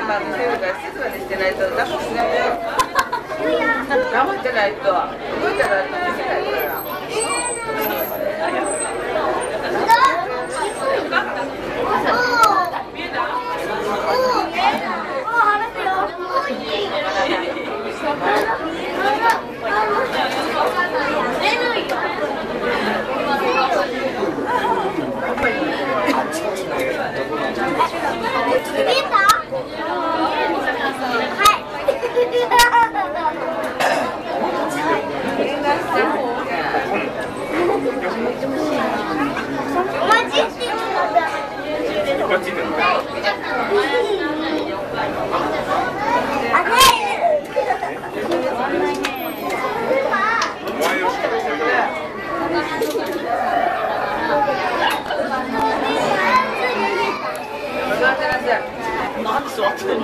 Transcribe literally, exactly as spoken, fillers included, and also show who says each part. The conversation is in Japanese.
Speaker 1: まずセールが静かにしてないとダメですね。黙ってないと動いたらできないから。
Speaker 2: なんで座ってるの？